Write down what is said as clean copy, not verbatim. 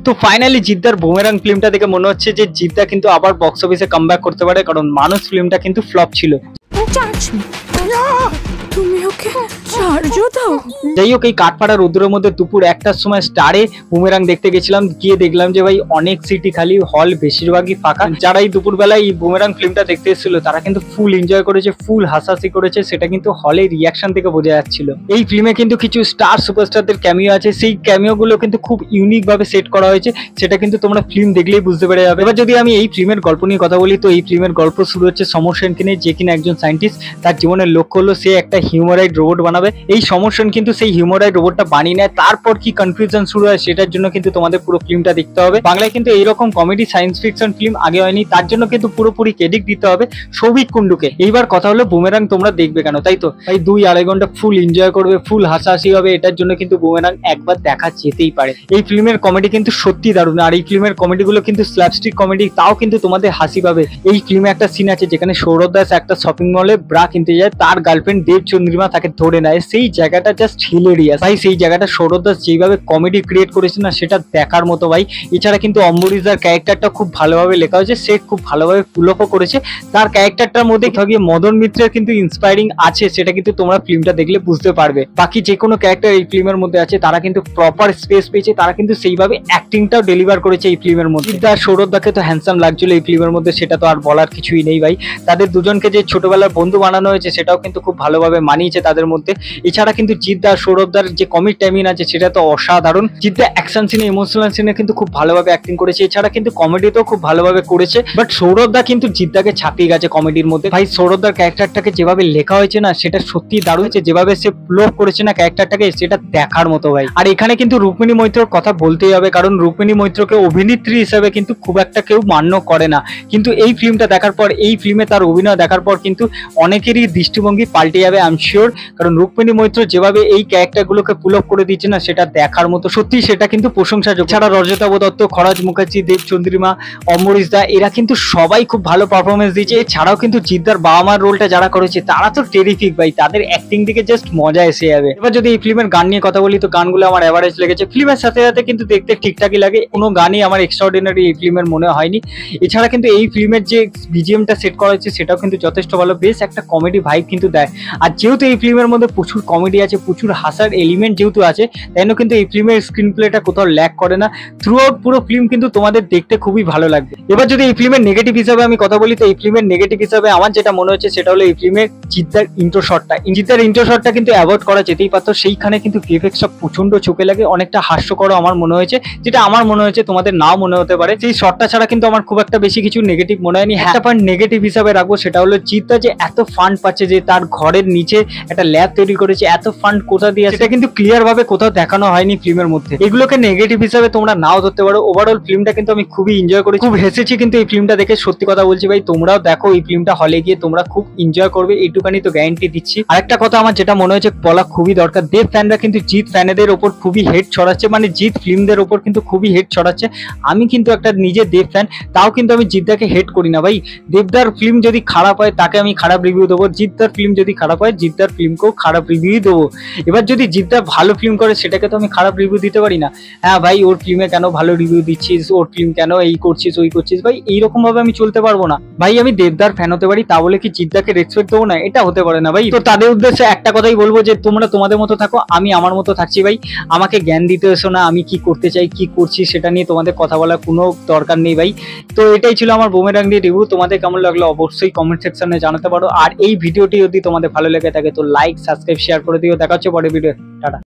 তো finally জিদ্দার boomerang ফিল্মটা দেখে মনে হচ্ছে যে জিদ্দা কিন্তু আবার বক্স অফিসে কামব্যাক করতে পারে, কারণ মানুষ ফিল্মটা কিন্তু ফ্লপ ছিল। যাই হোক, এই কাঠপাড়া রোদ্রের মধ্যে দুপুর 1টার সময় স্টারে বুমেরাং দেখতে গেছিলাম। গিয়ে দেখলাম যে ভাই অনেক সিটি খালি, হল বেশিরভাগই ফাঁকা। যারা এই দুপুরবেলায় এই বুমেরাং ফিল্মটা দেখতে এসেছিল তারা কিন্তু ফুল এনজয় করেছে, ফুল হাসাহাসি করেছে, সেটা কিন্তু হলের রিয়াকশন থেকে বোঝা যাচ্ছিল। এই ফিল্মে কিন্তু কিছু স্টার সুপারস্টারদের ক্যামিও আছে, সেই ক্যামিও গুলো কিন্তু খুব ইউনিক ভাবে সেট করা হয়েছে, সেটা কিন্তু তোমরা ফিল্ম দেখলেই বুঝতে পেরে যাবে। এবার যদি আমি এই ফিল্মের গল্প নিয়ে কথা বলি, তো এই ফিল্মের গল্প শুরু হচ্ছে সমর সেনকে নিয়ে, যে কিনা একজন সায়েন্টিস্ট। তার জীবনের লক্ষ্য হলো সে একটা হিউম্যানয়েড রোবট বানাবে। এই সমর সেন কিন্তু সেই হিউম্যানয়েড রোবটটা বানিয়ে নেয়। তারপর কি কনফিউশন শুরু হয় সেটার জন্য কিন্তু তোমাদের পুরো ফিল্মটা দেখতে হবে। বাংলায় কিন্তু এইরকম কমেডি সায়েন্স ফিকশন ফিল্ম আগে হয়নি, তার জন্য কিন্তু পুরোপুরি ক্রেডিট দিতে হবে সৌভিক কুন্ডুকে। এইবার কথা হলো বুমেরাং তোমরা দেখবে কেন, তাই তো? তাই 2-2.5 ঘন্টা ফুল এনজয় করবে, ফুল হাসাহাসি হবে, এটার জন্য কিন্তু বুমেরাং একবার দেখা যেতেই পারে। এই ফিল্মের কমেডি কিন্তু সত্যি দারুণ, আর এই ফিল্মের কমেডি গুলো কিন্তু স্ল্যাপস্টিক কমেডি, তাও কিন্তু তোমাদের হাসি পাবে। এই ফিল্মে একটা সিন আছে যেখানে সৌরভ দাস একটা শপিং মলে ব্রা কিনতে যায়, তার গার্লফ্রেন্ড দেবচন্দ্রিমা তাকে ধরে নেয়। সেই জায়গাটা জাস্ট হিলেরিয়াস ভাই। সেই জায়গাটা সৌরভ দাস যেভাবে কমেডি ক্রিয়েট করেছে না, সেটা দেখার মতো ভাই। এছাড়া কিন্তু অম্বরীশদার ক্যারেক্টারটা খুব ভালোভাবে লেখা হয়েছে, সে খুব ভালোভাবে পুল আপও করেছে। তার ক্যারেক্টারটার মধ্যে গিয়ে মদন মিত্রের কিন্তু ইন্সপায়ারিং আছে, সেটা কিন্তু তোমরা ফিল্মটা দেখলে বুঝতে পারবে। বাকি যে কোনো ক্যারেক্টার এই ফিল্মের মধ্যে আছে তারা কিন্তু প্রপার স্পেস পেয়েছে, তারা কিন্তু সেইভাবে অ্যাক্টিংটাও ডেলিভার করেছে এই ফিল্মের মধ্যে। জিদ্দা সৌরভ দাকে তো হ্যান্ডসাম লাগছিল এই ফিল্মের মধ্যে, সেটা তো আর বলার কিছুই নেই ভাই। তাদের দুজনকে যে ছোটবেলার বন্ধু বানানো হয়েছে সেটাও কিন্তু খুব ভালোভাবে মানিয়েছে তাদের মধ্যে। এছাড়া কিন্তু জিদ্দা সৌরভদার যে কমিক টাইমিং আছে সেটা তো অসাধারণ। জিদ্দা অ্যাকশন সিনে, ইমোশনাল সিনে কিন্তু খুব ভালোভাবে অ্যাক্টিং করেছে, এছাড়া কিন্তু কমেডিতেও খুব ভালোভাবে করেছে। বাট সৌরভদা কিন্তু জিদ্দাকে ছাপিয়ে গেছে কমেডির মধ্যে ভাই। সৌরভদার ক্যারেক্টারটাকে যেভাবে লেখা হয়েছে না, সেটা সত্যি দারুণ হয়েছে। যেভাবে সে ফ্লো করেছে না ক্যারেক্টারটাকে, সেটা দেখার মতো ভাই। আর এখানে কিন্তু রুক্মিণী মৈত্রর কথা বলতেই হবে, কারণ রুক্মিণী মৈত্রকে অভিনেত্রী হিসেবে কিন্তু খুব একটা কেউ মান্য করে না, কিন্তু এই ফিল্মটা দেখার পর, এই ফিল্মে তার অভিনয় দেখার পর কিন্তু অনেকেরই দৃষ্টিভঙ্গি পাল্টে যাবে আই এম শিওর। কারণ রুক্মিণী মৈত্র যেভাবে এই ক্যারেক্টারগুলোকে পুল আপ করে দিচ্ছে না, সেটা দেখার মতো, সত্যি সেটা কিন্তু প্রশংসাযোগ্য। ছাড়া রজতাভ দত্ত, খরাজ মুখার্জি, দেবচন্দ্রিমা, অম্বরীশ দা, এরা কিন্তু সবাই খুব ভালো পারফরমেন্স দিয়েছে। এছাড়াও কিন্তু জিদ্দার বাবা মার রোলটা যারা করেছে তারা তো টেরিফিক ভাই, তাদের অ্যাক্টিং দিকে জাস্ট মজা এসে যাবে। এবার যদি এই ফিল্মের গান নিয়ে কথা বলি, তো গানগুলো আমার এভারেজ লেগেছে। ফিল্মের সাথে সাথে কিন্তু দেখতে ঠিকঠাকই লাগে, কোনো গানই আমার এক্সট্রাঅর্ডিনারি এই ফিল্মের মনে হয়নি। এছাড়া কিন্তু এই ফিল্মের যে বিজিএমটা সেট করা হয়েছে সেটাও কিন্তু যথেষ্ট ভালো, বেশ একটা কমেডি ভাইব কিন্তু দেয়। আর যেহেতু এই ফিল্মের মধ্যে প্রচুর কমেডি আছে, প্রচুর হাসার এলিমেন্ট যেহেতু আছে, তাই জন্য কিন্তু এই ফিল্মের স্ক্রিন প্লেটা কোথাও ল্যাক করে না। থ্রু আউট পুরো ফিল্ম কিন্তু তোমাদের দেখতে খুবই ভালো লাগবে। এবার যদি এই ফিল্মের নেগেটিভ হিসাবে আমি কথা বলি, তো এই ফিল্মের নেগেটিভ হিসাবে আমার যেটা মনে হচ্ছে সেটা হলো এই ফিল্মের জিদ্দার ইন্ট্রো শটটা কিন্তু অ্যাভয়েড করা যেতেই পারতো। সেইখানে কিন্তু ভিএফএক্স সব প্রচন্ড চোখে লাগে, অনেকটা হাস্যকর আমার মনে হয়েছে, যেটা আমার মনে হয়েছে তোমাদের নাও মনে হতে পারে। সেই শটটা ছাড়া কিন্তু আমার খুব একটা বেশি কিছু নেগেটিভ মনে হয়নি। একটা পয়েন্ট নেগেটিভ হিসাবে রাখবো, সেটা হলো জিদ্দা যে এত ফান্ড পাচ্ছে, যে তার ঘরের নিচে একটা ল্যাব তৈরি করেছে, এত ফান্ড কোথা দিয়ে সেটা কিন্তু ক্লিয়ার ভাবে কোথাও দেখানো হয়নি ফিল্মের মধ্যে। এগুলোকে নেগেটিভ হিসাবে তোমরা নাও ধরতে পারো। ওভারঅল ফিল্মটা কিন্তু আমি খুবই এনজয় করেছি, খুব হেসেছি কিন্তু এই ফিল্মটা দেখে। সত্যি কথা বলছি ভাই, তোমরাও দেখো এই ফিল্মটা হলে গিয়ে, তোমরা খুব এনজয় করবে, এইটুকানি তো গ্যারান্টি দিচ্ছি। আরেকটা কথা আমার যেটা মনে হয়েছে বলা খুবই দরকার, দেব ফ্যানরা কিন্তু জিৎ ফ্যানেদের ওপর খুবই হেট ছড়াচ্ছে, মানে জিৎ ফিল্মদের ওপর কিন্তু খুবই হেট ছড়াচ্ছে। আমি কিন্তু একটা নিজে দেব ফ্যান, তাও কিন্তু আমি জিদ্দাকে হেট করি না ভাই। দেবদার ফিল্ম যদি খারাপ হয় তাকে আমি খারাপ রিভিউ দেবো, জিদ্দার ফিল্ম যদি খারাপ হয় জিদ্দার ফিল্মকেও খারাপ রিভিউ দেবো। এবার যদি জিদ্দা ভালো ফিল্ম করে সেটাকে তো আমি খারাপ রিভিউ দিতে পারি না। হ্যাঁ ভাই, ওর ফিল্মে কেন ভালো রিভিউ দিচ্ছিস, ওর ফিল্ম কেন এই করছিস ওই করছিস, ভাই এইরকম ভাবে আমি চলতে পারবো না ভাই। আমি দেবদার ফ্যান হতে পারি, তা বলে কি জিদ্দাকে রেসপেক্ট দেবো না? এটা হতে পারে না ভাই। তো তাদের উদ্দেশ্যে একটা কথাই বলবো, যে তোমরা তোমাদের মতো থাকো, আমি আমার মতো থাকছি ভাই। আমাকে জ্ঞান দিতে এসো না, আমি কি করতে চাই কি করছি সেটা নিয়ে তোমাদের কথা বলার কোনো দরকার নেই ভাই। তো এটাই ছিল আমার বুমেরাং দিয়ে রিভিউ। তোমাদের কেমন লাগলো অবশ্যই কমেন্ট সেকশনে জানাতে পারো। আর এই ভিডিওটি যদি তোমাদের ভালো লেগে থাকে তো লাইক, সাবস্ক্রাইব, শেয়ার করে দিও। দেখা হচ্ছে পরের ভিডিও। টাটা।